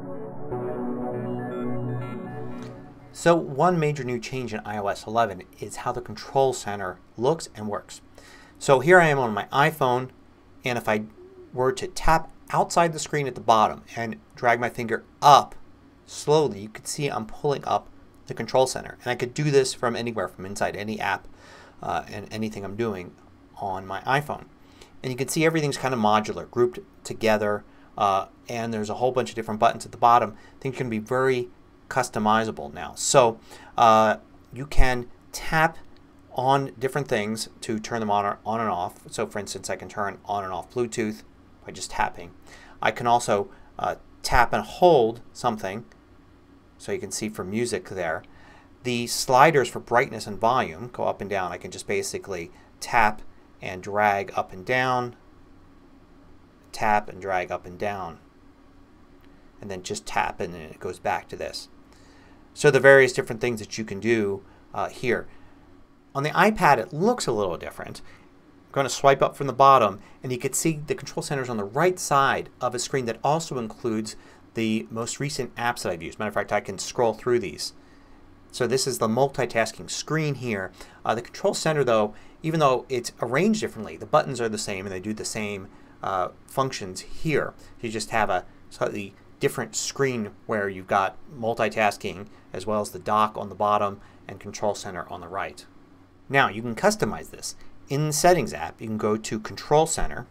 So one major new change in iOS 11 is how the control center looks and works. So here I am on my iPhone, and if I were to tap outside the screen at the bottom and drag my finger up slowly, you can see I'm pulling up the control center. And I could do this from anywhere, from inside any app and anything I'm doing on my iPhone. And you can see everything's kind of modular, grouped together, and there's a whole bunch of different buttons at the bottom. Things can be very customizable now. So you can tap on different things to turn them on and off. So for instance, I can turn on and off Bluetooth by just tapping. I can also tap and hold something, so you can see for music there. The sliders for brightness and volume go up and down. I can just basically tap and drag up and down, tap and drag up and down, and then just tap and then it goes back to this. So the various different things that you can do here. On the iPad it looks a little different. I'm going to swipe up from the bottom and you can see the control center is on the right side of a screen that also includes the most recent apps that I've used. Matter of fact, I can scroll through these. So this is the multitasking screen here. The control center though, even though it's arranged differently, the buttons are the same and they do the same functions here. You just have a slightly different screen where you've got multitasking as well as the dock on the bottom and control center on the right. Now you can customize this. In the Settings app you can go to Control Center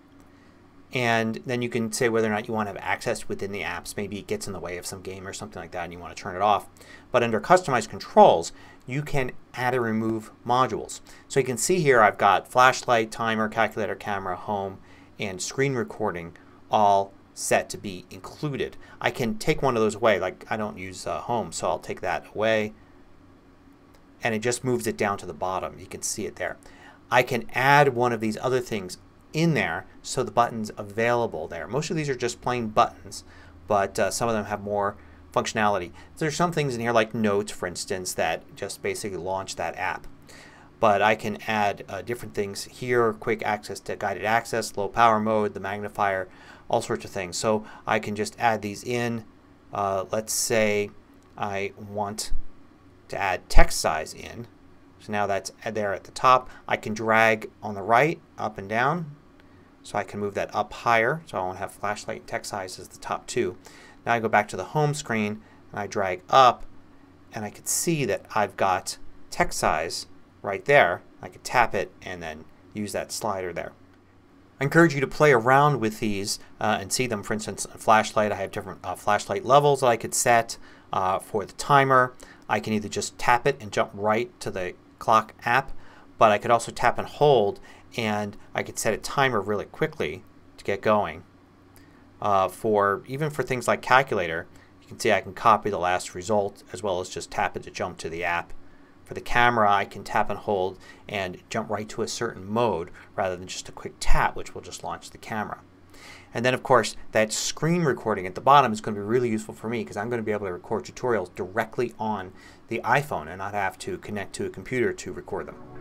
and then you can say whether or not you want to have access within the apps. Maybe it gets in the way of some game or something like that and you want to turn it off. But under Customize Controls you can add or remove modules. So you can see here I've got flashlight, timer, calculator, camera, home, and screen recording all set to be included. I can take one of those away. Like I don't use home, so I'll take that away and it just moves it down to the bottom. You can see it there. I can add one of these other things in there so the button's available there. Most of these are just plain buttons, but some of them have more functionality. There's some things in here like Notes, for instance, that just basically launch that app. But I can add different things here. Quick access to guided access, low power mode, the magnifier, all sorts of things. So I can just add these in. Let's say I want to add text size in. So now that's there at the top. I can drag on the right up and down. So I can move that up higher. So I won't have flashlight and text size as the top two. Now I go back to the home screen and I drag up and I can see that I've got text size right there. I could tap it and then use that slider there. I encourage you to play around with these and see them. For instance, a flashlight, I have different flashlight levels that I could set. For the timer I can either just tap it and jump right to the clock app, but I could also tap and hold and I could set a timer really quickly to get going. Even for things like calculator, you can see I can copy the last result as well as just tap it to jump to the app. For the camera I can tap and hold and jump right to a certain mode rather than just a quick tap, which will just launch the camera. And then of course that screen recording at the bottom is going to be really useful for me because I'm going to be able to record tutorials directly on the iPhone and not have to connect to a computer to record them.